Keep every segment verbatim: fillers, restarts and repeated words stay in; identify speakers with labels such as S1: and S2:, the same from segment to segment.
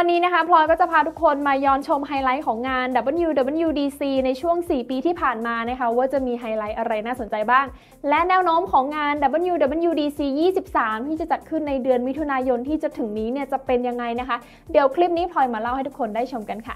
S1: วันนี้นะคะพลอยก็จะพาทุกคนมาย้อนชมไฮไลท์ของงาน ดับเบิลยู ดับเบิลยู ดี ซี ในช่วงสี่ปีที่ผ่านมานะคะว่าจะมีไฮไลท์อะไรน่าสนใจบ้างและแนวโน้มของงาน ดับเบิลยู ดับเบิลยู ดี ซี ยี่สิบสาม ที่จะจัดขึ้นในเดือนมิถุนายนที่จะถึงนี้เนี่ยจะเป็นยังไงนะคะเดี๋ยวคลิปนี้พลอยมาเล่าให้ทุกคนได้ชมกันค่ะ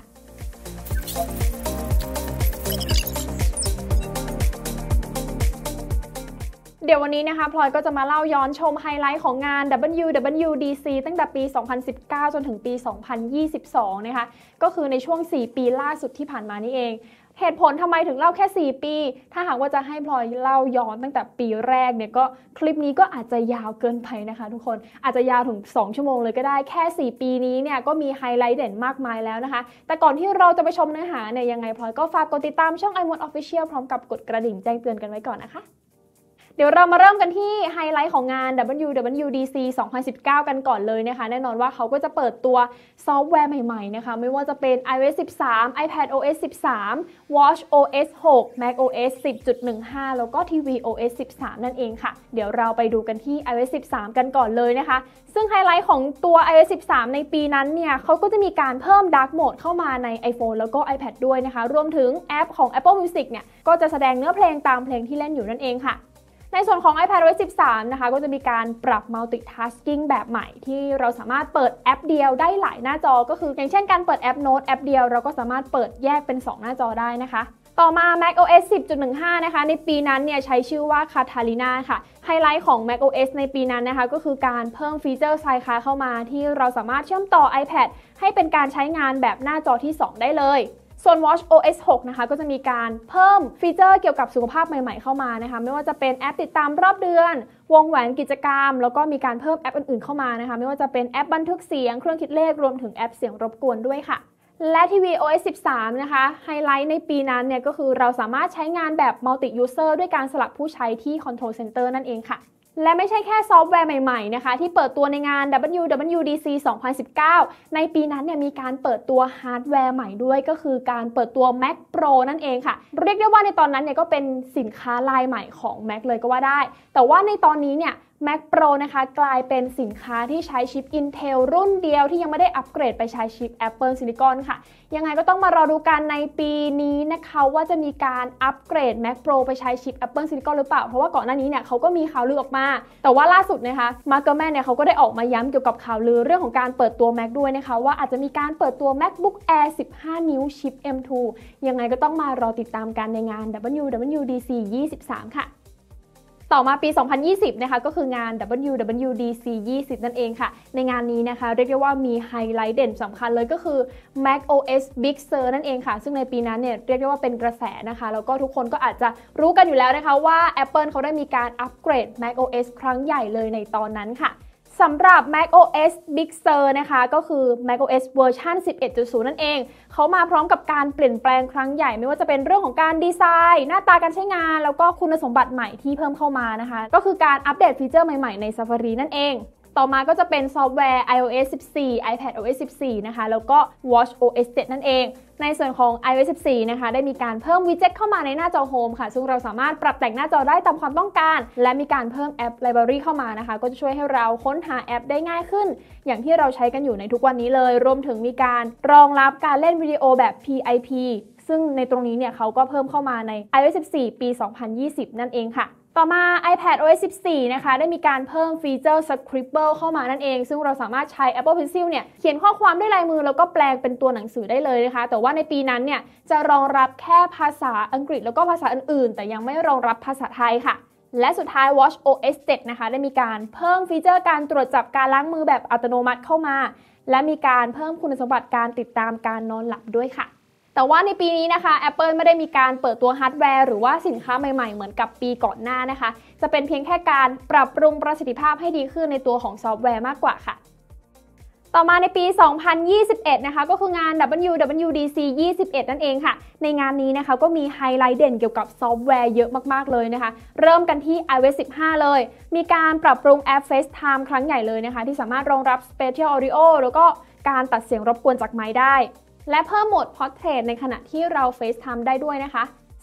S1: เดี๋ยววันนี้นะคะพลอยก็จะมาเล่าย้อนชมไฮไลท์ของงาน ดับเบิลยู ดับเบิลยู ดี ซี ตั้งแต่ปี สองพันสิบเก้า จนถึงปี สองพันยี่สิบสอง นะคะก็คือในช่วงสี่ปีล่าสุดที่ผ่านมานี่เองเหตุผลทำไมถึงเล่าแค่สี่ปีถ้าหากว่าจะให้พลอยเล่าย้อนตั้งแต่ปีแรกเนี่ยก็คลิปนี้ก็อาจจะยาวเกินไปนะคะทุกคนอาจจะยาวถึงสองชั่วโมงเลยก็ได้แค่สี่ปีนี้เนี่ยก็มีไฮไลท์เด่นมากมายแล้วนะคะแต่ก่อนที่เราจะไปชมเนื้อหาเนี่ยยังไงพลอยก็ฝากกดติดตามช่อง ไอ มด Official พร้อมกับกดกระดิ่งแจ้งเตือนกันไว้ก่อนนะคะเดี๋ยวเรามาเริ่มกันที่ไฮไลท์ของงาน ดับเบิลยู ดับเบิลยู ดี ซี สองพันสิบเก้า กันก่อนเลยนะคะแน่นอนว่าเขาก็จะเปิดตัวซอฟต์แวร์ใหม่ๆนะคะไม่ว่าจะเป็น ไอ โอ เอส สิบสาม iPad โอ เอส สิบสาม Watch โอ เอส หก macOS สิบจุดหนึ่งห้า แล้วก็ ที วี โอ เอส สิบสาม นั่นเองค่ะเดี๋ยวเราไปดูกันที่ ไอ โอ เอส สิบสาม กันก่อนเลยนะคะซึ่งไฮไลท์ของตัว ไอ โอ เอส สิบสาม ในปีนั้นเนี่ยเขาก็จะมีการเพิ่ม Dark Mode เข้ามาใน iPhone แล้วก็ iPad ด้วยนะคะรวมถึงแอปของ Apple Music เนี่ยก็จะแสดงเนื้อเพลงตามเพลงที่เล่นอยู่นั่นเองค่ะในส่วนของ iPad โอ เอส สิบสาม นะคะก็จะมีการปรับ Multitasking แบบใหม่ที่เราสามารถเปิดแอปเดียวได้หลายหน้าจอก็คืออย่างเช่นการเปิดแอปโน้ตแอปเดียวเราก็สามารถเปิดแยกเป็นสองหน้าจอได้นะคะต่อมา macOS สิบจุดหนึ่งห้า นะคะในปีนั้นเนี่ยใช้ชื่อว่า Catalina ค่ะไฮไลท์ของ macOS ในปีนั้นนะคะก็คือการเพิ่มฟีเจอร์ Sidecar เข้ามาที่เราสามารถเชื่อมต่อ iPad ให้เป็นการใช้งานแบบหน้าจอที่สองได้เลยส่วน Watch โอ เอส หก นะคะก็จะมีการเพิ่มฟีเจอร์เกี่ยวกับสุขภาพใหม่ๆเข้ามานะคะไม่ว่าจะเป็นแอปติดตามรอบเดือนวงแหวนกิจกรรมแล้วก็มีการเพิ่มแอปอื่นๆเข้ามานะคะไม่ว่าจะเป็นแอปบันทึกเสียงเครื่องคิดเลขรวมถึงแอปเสียงรบกวนด้วยค่ะและ ที วี โอ เอส สิบสาม นะคะไฮไลท์ในปีนั้นเนี่ยก็คือเราสามารถใช้งานแบบ Multi User ด้วยการสลับผู้ใช้ที่ Control Center นั่นเองค่ะและไม่ใช่แค่ซอฟต์แวร์ใหม่ๆนะคะที่เปิดตัวในงาน ดับเบิลยู ดับเบิลยู ดี ซี สองพันสิบเก้า ในปีนั้นเนี่ยมีการเปิดตัวฮาร์ดแวร์ใหม่ด้วยก็คือการเปิดตัว Mac Pro นั่นเองค่ะเรียกได้ว่าในตอนนั้นเนี่ยก็เป็นสินค้ารายใหม่ของ Mac เลยก็ว่าได้แต่ว่าในตอนนี้เนี่ยMac Pro นะคะกลายเป็นสินค้าที่ใช้ชิป Intel รุ่นเดียวที่ยังไม่ได้อัปเกรดไปใช้ชิป Apple Silicon ค่ะยังไงก็ต้องมารอดูกันในปีนี้นะคะว่าจะมีการอัปเกรด Mac Pro ไปใช้ชิป Apple Silicon หรือเปล่าเพราะว่าก่อนหน้านี้เนี่ยเขาก็มีข่าวลือออกมาแต่ว่าล่าสุดนะคะ Mark Gurman เนี่ยเขาก็ได้ออกมาย้ำเกี่ยวกับข่าวลือเรื่องของการเปิดตัว Mac ด้วยนะคะว่าอาจจะมีการเปิดตัว MacBook Air สิบห้า นิ้วชิป เอ็ม ทู ยังไงก็ต้องมารอติดตามกันในงาน ดับเบิลยู ดับเบิลยู ดี ซี ยี่สิบสาม ค่ะต่อมาปี สองพันยี่สิบ นะคะก็คืองาน ดับเบิลยู ดับเบิลยู ดี ซี ยี่สิบ นั่นเองค่ะในงานนี้นะคะเรียกได้ว่ามีไฮไลท์เด่นสำคัญเลยก็คือ macOS Big Sur นั่นเองค่ะซึ่งในปีนั้นเนี่ยเรียกได้ว่าเป็นกระแสนะคะแล้วก็ทุกคนก็อาจจะรู้กันอยู่แล้วนะคะว่า Apple เขาได้มีการอัปเกรด macOS ครั้งใหญ่เลยในตอนนั้นค่ะสำหรับ macOS Big Sur นะคะก็คือ macOS เวอร์ชัน สิบเอ็ดจุดศูนย์ นั่นเองเขามาพร้อมกับการเปลี่ยนแปลงครั้งใหญ่ไม่ว่าจะเป็นเรื่องของการดีไซน์หน้าตาการใช้งานแล้วก็คุณสมบัติใหม่ที่เพิ่มเข้ามานะคะก็คือการอัปเดตฟีเจอร์ใหม่ๆใน Safari นั่นเองต่อมาก็จะเป็นซอฟต์แวร์ ไอ โอ เอส สิบสี่ iPad โอ เอส สิบสี่ นะคะแล้วก็ Watch โอ เอส เจ็ด นั่นเองในส่วนของ ไอ โอ เอส สิบสี่ นะคะได้มีการเพิ่มวิดเจ็ตเข้ามาในหน้าจอ Home ค่ะซึ่งเราสามารถปรับแต่งหน้าจอได้ตามความต้องการและมีการเพิ่มแอป Library เข้ามานะคะก็จะช่วยให้เราค้นหาแอปได้ง่ายขึ้นอย่างที่เราใช้กันอยู่ในทุกวันนี้เลยรวมถึงมีการรองรับการเล่นวิดีโอแบบ พี ไอ พี ซึ่งในตรงนี้เนี่ยเขาก็เพิ่มเข้ามาใน ไอ โอ เอส สิบสี่ ปี สองพันยี่สิบ นั่นเองค่ะต่อมา iPad โอ เอส สิบสี่ นะคะได้มีการเพิ่มฟีเจอร์ Scribble เข้ามานั่นเองซึ่งเราสามารถใช้ Apple Pencil เนี่ยเขียนข้อความด้วยลายมือแล้วก็แปลงเป็นตัวหนังสือได้เลยนะคะแต่ว่าในปีนั้นเนี่ยจะรองรับแค่ภาษาอังกฤษแล้วก็ภาษาอื่นๆแต่ยังไม่รองรับภาษาไทยค่ะและสุดท้าย Watch โอ เอส เจ็ด นะคะได้มีการเพิ่มฟีเจอร์การตรวจจับการล้างมือแบบอัตโนมัติเข้ามาและมีการเพิ่มคุณสมบัติการติดตามการนอนหลับด้วยค่ะแต่ว่าในปีนี้นะคะ Apple ไม่ได้มีการเปิดตัวฮาร์ดแวร์หรือว่าสินค้าใหม่ๆเหมือนกับปีก่อนหน้านะคะจะเป็นเพียงแค่การปรับปรุงประสิทธิภาพให้ดีขึ้นในตัวของซอฟต์แวร์มากกว่าค่ะต่อมาในปี สองพันยี่สิบเอ็ด นะคะก็คืองาน ดับเบิลยู ดับเบิลยู ดี ซี ยี่สิบเอ็ด นั่นเองค่ะในงานนี้นะคะก็มีไฮไลท์เด่นเกี่ยวกับซอฟต์แวร์เยอะมากๆเลยนะคะเริ่มกันที่ ไอ โอ เอส สิบห้า เลยมีการปรับปรุงแอป FaceTime ครั้งใหญ่เลยนะคะที่สามารถรองรับ Spatial Audio แล้วก็การตัดเสียงรบกวนจากไมค์ได้และเพิ่มโหมด Portrait ในขณะที่เรา FaceTime ได้ด้วยนะคะ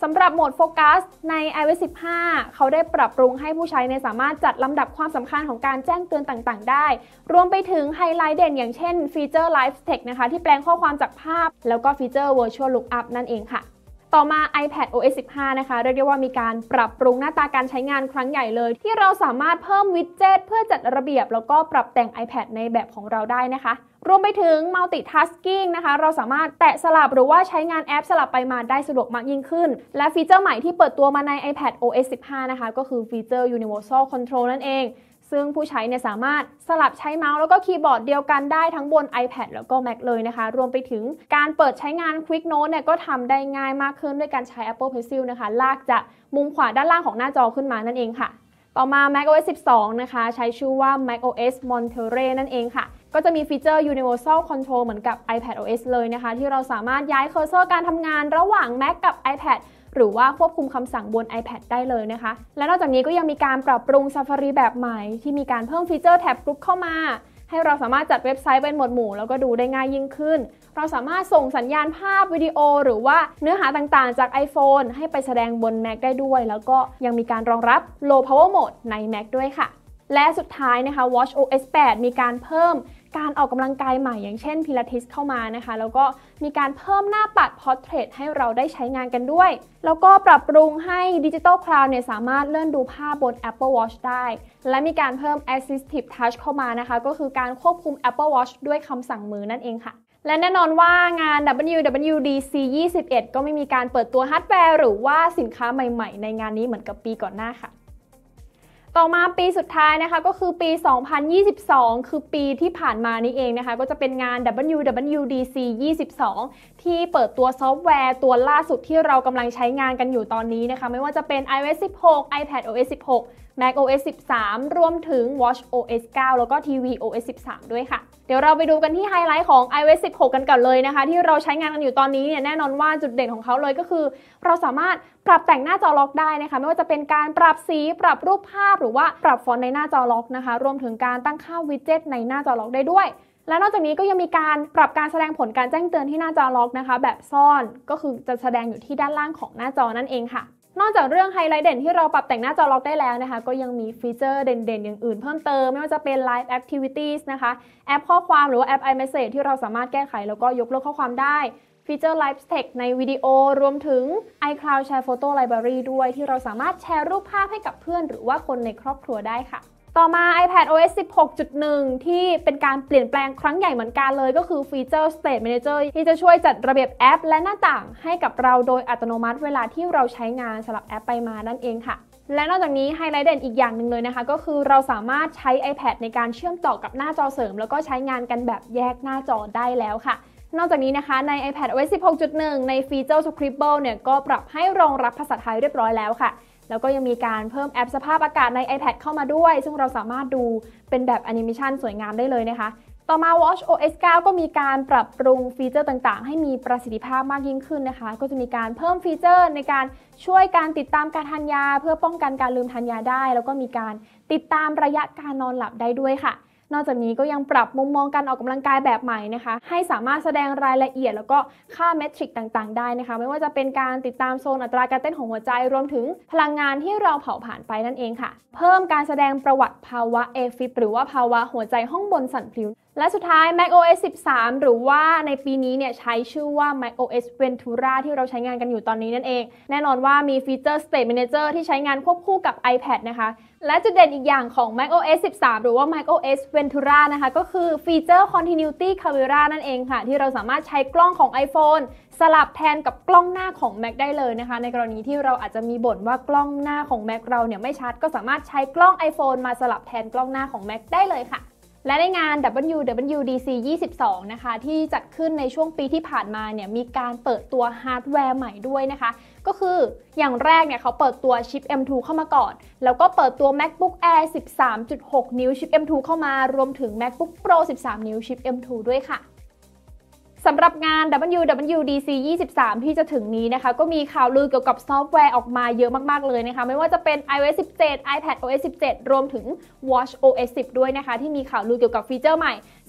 S1: สำหรับโหมดโฟกัสใน ไอ โอ เอส สิบห้า เขาได้ปรับปรุงให้ผู้ใช้ในสามารถจัดลำดับความสำคัญของการแจ้งเตือนต่างๆได้รวมไปถึงไฮไลท์เด่นอย่างเช่นฟีเจอร์ Live Text นะคะที่แปลงข้อความจากภาพแล้วก็ฟีเจอร์ Virtual Lookup นั่นเองค่ะต่อมา iPad โอ เอส สิบห้า นะคะเรียกได้ว่ามีการปรับปรุงหน้าตาการใช้งานครั้งใหญ่เลยที่เราสามารถเพิ่มวิดเจ็ตเพื่อจัดระเบียบแล้วก็ปรับแต่ง iPad ในแบบของเราได้นะคะรวมไปถึง Multitasking นะคะเราสามารถแตะสลับหรือว่าใช้งานแอปสลับไปมาได้สะดวกมากยิ่งขึ้นและฟีเจอร์ใหม่ที่เปิดตัวมาใน iPad โอ เอส สิบห้า นะคะก็คือฟีเจอร์ Universal Control นั่นเองซึ่งผู้ใช้เนี่ยสามารถสลับใช้เมาส์แล้วก็คีย์บอร์ดเดียวกันได้ทั้งบน iPad แล้วก็ Mac เลยนะคะรวมไปถึงการเปิดใช้งาน Quick Note เนี่ยก็ทำได้ง่ายมากขึ้นด้วยการใช้ Apple Pencil นะคะลากจากมุมขวาด้านล่างของหน้าจอขึ้นมานั่นเองค่ะต่อมา macOS สิบสอง นะคะใช้ชื่อว่า macOS Monterey นั่นเองค่ะก็จะมีฟีเจอร์ Universal Control เหมือนกับ iPadOS เลยนะคะที่เราสามารถย้ายเคอร์เซอร์การทำงานระหว่าง Mac กับ iPadหรือว่าควบคุมคำสั่งบน iPad ได้เลยนะคะและนอกจากนี้ก็ยังมีการปรับปรุง Safari แบบใหม่ที่มีการเพิ่มฟีเจอร์แท็บกรุ๊ปเข้ามาให้เราสามารถจัดเว็บไซต์เป็นหมวดหมู่แล้วก็ดูได้ง่ายยิ่งขึ้นเราสามารถส่งสัญญาณภาพวิดีโอหรือว่าเนื้อหาต่างๆจาก iPhone ให้ไปแสดงบน Mac ได้ด้วยแล้วก็ยังมีการรองรับ Low Power Mode ใน Mac ด้วยค่ะและสุดท้ายนะคะ watchOS แปด มีการเพิ่มการออกกำลังกายใหม่อย่างเช่น Pilates เข้ามานะคะแล้วก็มีการเพิ่มหน้าปัด Portrait ให้เราได้ใช้งานกันด้วยแล้วก็ปรับปรุงให้ Digital Cloud เนี่ยสามารถเลื่อนดูภาพบน Apple Watch ได้และมีการเพิ่ม Assistive Touch เข้ามานะคะก็คือการควบคุม Apple Watch ด้วยคำสั่งมือนั่นเองค่ะและแน่นอนว่างาน ดับเบิลยู ดับเบิลยู ดี ซี ยี่สิบเอ็ด ก็ไม่มีการเปิดตัวฮาร์ดแวร์หรือว่าสินค้าใหม่ๆในงานนี้เหมือนกับปีก่อนหน้าค่ะต่อมาปีสุดท้ายนะคะก็คือปี สองพันยี่สิบสอง คือปีที่ผ่านมานี่เองนะคะก็จะเป็นงาน ดับเบิลยู ดับเบิลยู ดี ซี ยี่สิบสอง ที่เปิดตัวซอฟต์แวร์ตัวล่าสุดที่เรากำลังใช้งานกันอยู่ตอนนี้นะคะไม่ว่าจะเป็น ไอ โอ เอส สิบหก iPadOS สิบหก macOS สิบสาม รวมถึง watchOS เก้า แล้วก็ tvOS สิบสาม ด้วยค่ะเดี๋ยวเราไปดูกันที่ไฮไลท์ของ ไอ โอ เอส สิบหก กันก่อนเลยนะคะที่เราใช้งานกันอยู่ตอนนี้เนี่ยแน่นอนว่าจุดเด่นของเขาเลยก็คือเราสามารถปรับแต่งหน้าจอล็อกได้นะคะไม่ว่าจะเป็นการปรับสีปรับรูปภาพหรือว่าปรับฟอนต์ในหน้าจอล็อกนะคะรวมถึงการตั้งค่าวิดเจ็ตในหน้าจอล็อกได้ด้วยและนอกจากนี้ก็ยังมีการปรับการแสดงผลการแจ้งเตือนที่หน้าจอล็อกนะคะแบบซ่อนก็คือจะแสดงอยู่ที่ด้านล่างของหน้าจอนั่นเองค่ะนอกจากเรื่องไฮไลท์เด่นที่เราปรับแต่งหน้าจอล็อกได้แล้วนะคะก็ยังมีฟีเจอร์เด่นๆอย่างอื่นเพิ่มเติมไม่ว่าจะเป็น Live Activities นะคะแอปข้อความหรือว่าแอป iMessage ที่เราสามารถแก้ไขแล้วก็ยกเลิกข้อความได้ฟีเจอร์ Live Text ในวิดีโอรวมถึง iCloud Share Photo Library ด้วยที่เราสามารถแชร์รูปภาพให้กับเพื่อนหรือว่าคนในครอบครัวได้ค่ะต่อมา iPadOS สิบหกจุดหนึ่ง ที่เป็นการเปลี่ยนแปลงครั้งใหญ่เหมือนกันเลยก็คือฟีเจอร์ State Manager ที่จะช่วยจัดระเบียบแอปและหน้าต่างให้กับเราโดยอัตโนมัติเวลาที่เราใช้งานสลับแอปไปมานั่นเองค่ะและนอกจากนี้ไฮไลท์เด่นอีกอย่างหนึ่งเลยนะคะก็คือเราสามารถใช้ iPad ในการเชื่อมต่อกับหน้าจอเสริมแล้วก็ใช้งานกันแบบแยกหน้าจอได้แล้วค่ะนอกจากนี้นะคะใน iPadOS สิบหกจุดหนึ่ง ในฟีเจอร์ Scribble เนี่ยก็ปรับให้รองรับภาษาไทยเรียบร้อยแล้วค่ะแล้วก็ยังมีการเพิ่มแอปสภาพอากาศใน iPad เข้ามาด้วยซึ่งเราสามารถดูเป็นแบบแอนิเมชันสวยงามได้เลยนะคะต่อมา watchOS เก้า ก็มีการปรับปรุงฟีเจอร์ต่างๆให้มีประสิทธิภาพมากยิ่งขึ้นนะคะก็จะมีการเพิ่มฟีเจอร์ในการช่วยการติดตามการทานยาเพื่อป้องกันการลืมทานยาได้แล้วก็มีการติดตามระยะการนอนหลับได้ด้วยค่ะนอกจากนี้ก็ยังปรับมุมมองการออกกำลังกายแบบใหม่นะคะให้สามารถแสดงรายละเอียดแล้วก็ค่าเมทริกต่างๆได้นะคะไม่ว่าจะเป็นการติดตามโซนอัตราการเต้นของหัวใจรวมถึงพลังงานที่เราเผาผลาญไปนั่นเองค่ะเพิ่มการแสดงประวัติภาวะ เอ ฟิบ หรือว่าภาวะหัวใจห้องบนสั่นพลิ้วและสุดท้าย macOS สิบสาม หรือว่าในปีนี้เนี่ยใช้ชื่อว่า macOS Ventura ที่เราใช้งานกันอยู่ตอนนี้นั่นเองแน่นอนว่ามีฟีเจอร์ State Manager ที่ใช้งานควบคู่กับ iPad นะคะและจุดเด่นอีกอย่างของ macOS สิบสาม หรือว่า macOS Ventura นะคะก็คือฟีเจอร์ Continuity Camera นั่นเองค่ะที่เราสามารถใช้กล้องของ iPhone สลับแทนกับกล้องหน้าของ Mac ได้เลยนะคะในกรณีที่เราอาจจะมีบ่นว่ากล้องหน้าของ Mac เราเนี่ยไม่ชัดก็สามารถใช้กล้อง iPhone มาสลับแทนกล้องหน้าของ Mac ได้เลยค่ะและในงาน ดับเบิลยู ดับเบิลยู ดี ซี ยี่สิบสอง นะคะที่จัดขึ้นในช่วงปีที่ผ่านมาเนี่ยมีการเปิดตัวฮาร์ดแวร์ใหม่ด้วยนะคะก็คืออย่างแรกเนี่ยเขาเปิดตัวชิป เอ็ม ทู เข้ามาก่อนแล้วก็เปิดตัว MacBook Air สิบสามจุดหก นิ้วชิป เอ็ม ทู เข้ามารวมถึง MacBook Pro สิบสาม นิ้วชิป เอ็ม ทู ด้วยค่ะสำหรับงาน ดับเบิลยู ดับเบิลยู ดี ซี ยี่สิบสาม ที่จะถึงนี้นะคะก็มีข่าวลือเกี่ยวกับซอฟต์แวร์ออกมาเยอะมากๆเลยนะคะไม่ว่าจะเป็น iOS สิบเจ็ด iPadOS สิบเจ็ด รวมถึง watchOS สิบด้วยนะคะที่มีข่าวลือเกี่ยวกับฟีเจอร์ใหม่ซึ่ง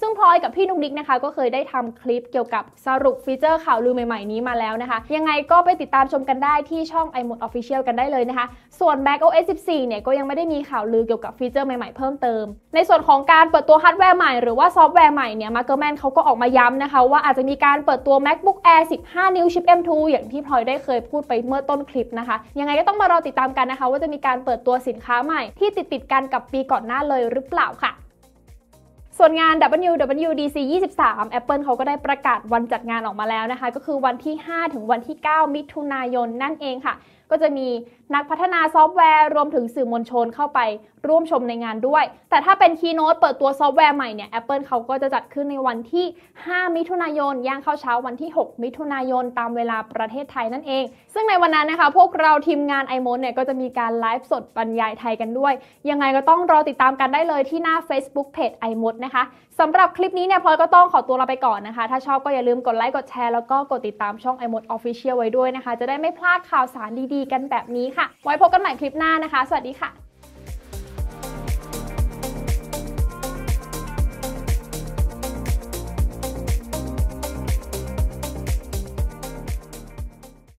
S1: ซึ่งพลอยกับพี่นุกนิกนะคะก็เคยได้ทำคลิปเกี่ยวกับสรุปฟีเจอร์ข่าวลือใหม่ๆนี้มาแล้วนะคะยังไงก็ไปติดตามชมกันได้ที่ช่อง iMode Official กันได้เลยนะคะส่วน macOS สิบสี่เนี่ยก็ยังไม่ได้มีข่าวลือเกี่ยวกับฟีเจอร์ใหม่ๆเพิ่มเติมในส่วนของการเปิดตัวฮาร์ดแวร์ใหม่หรือว่าซอฟต์แวร์ใหม่เนี่ย Markerman เขาก็ออกมาย้ำนะคะว่าอาจจะมีการเปิดตัว MacBook Air สิบห้า นิ้วชิป เอ็ม ทู อย่างที่พลอยได้เคยพูดไปเมื่อต้นคลิปนะคะยังไงก็ต้องมารอติดตามกันนะคะว่าจะมีการเปิดตัวสินค้าใหม่ที่ติดติดกันกับปีก่อนหน้าเลยหรือเปล่าค่ะส่วนงาน ดับเบิลยู ดับเบิลยู ดี ซี ยี่สิบสาม Apple เขาก็ได้ประกาศวันจัดงานออกมาแล้วนะคะก็คือวันที่ห้าถึงวันที่เก้ามิถุนายนนั่นเองค่ะก็จะมีนักพัฒนาซอฟต์แวร์รวมถึงสื่อมวลชนเข้าไปร่วมชมในงานด้วยแต่ถ้าเป็นคีย์โน้ตเปิดตัวซอฟต์แวร์ใหม่เนี่ย Apple เขาก็จะจัดขึ้นในวันที่ห้ามิถุนายนย่างเข้าเช้าวันที่หกมิถุนายนตามเวลาประเทศไทยนั่นเองซึ่งในวันนั้นนะคะพวกเราทีมงาน iMode เนี่ยก็จะมีการไลฟ์สดบรรยายไทยกันด้วยยังไงก็ต้องรอติดตามกันได้เลยที่หน้า Facebook Page iMode นะคะสำหรับคลิปนี้เนี่ยพลอยก็ต้องขอตัวลาไปก่อนนะคะถ้าชอบก็อย่าลืมกดไลค์กดแชร์แล้วก็กดติดตามช่อง iMode Official ไว้ด้วยนะคะจะได้ไม่พลาดข่าวสารดีๆกันแบบนี้ค่ะไว้พบกันใหม่คลิปหน้านะคะสวัสดีค่ะ